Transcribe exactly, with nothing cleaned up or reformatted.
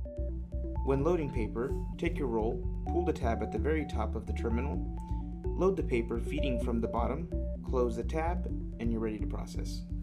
When loading paper, take your roll, pull the tab at the very top of the terminal, load the paper feeding from the bottom, close the tab, and you're ready to process.